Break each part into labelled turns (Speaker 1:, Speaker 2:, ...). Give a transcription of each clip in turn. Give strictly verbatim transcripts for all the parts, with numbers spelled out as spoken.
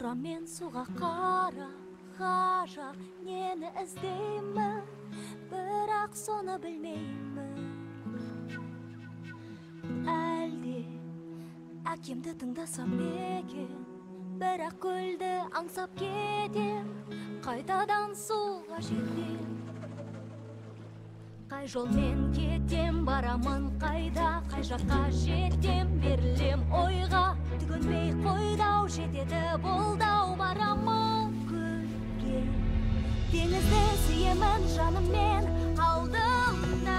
Speaker 1: тұрам мен суға қара ғажап нені іздеймін, бірақ соны білмеймін. Әлде әкемді тыңдасам екен, бірақ көлді аңсап кетем, қайтадан суға жетем. Қай жолмен кетем, барамын қайда, қай жаққа жетем, берілем ойға, түгінбей қойдау, жетеді болдау, барамын көлге. Теңізді сүйемін жаныммен, алдымда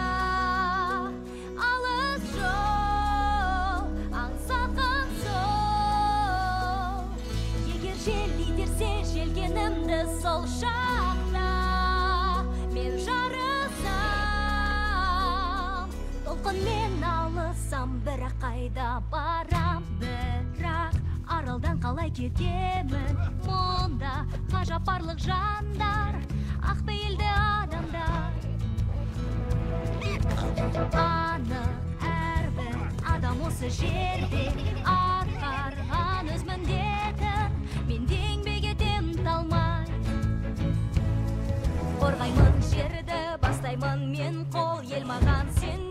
Speaker 1: алыс жол, аңсатқан сол. Егер жел итерсе желкенімді сол шақта, мен жарысам, толқынмен алысам, бірақ қайда барам, бірақ аралдан қалай кетемін, мұнда ғажап барлық жандар, ақпейілді адамдар. Анық әрбір адам осы жерде атқарған өз міндетін, мен де еңбек етем талмай. Қорғаймын жерді, бастаймын мен қол, ел маған сен